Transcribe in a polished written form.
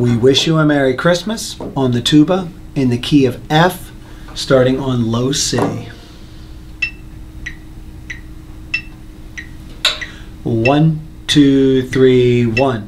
We Wish You a Merry Christmas on the tuba in the key of F, starting on low C. 1, 2, 3, 1.